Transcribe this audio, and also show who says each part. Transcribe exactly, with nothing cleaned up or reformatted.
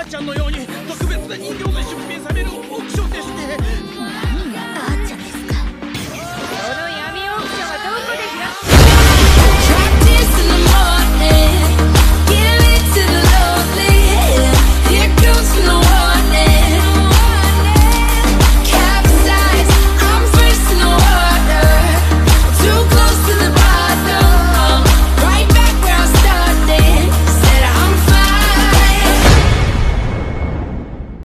Speaker 1: 赤ちゃんのように特別な人形で出品されるオークションでして、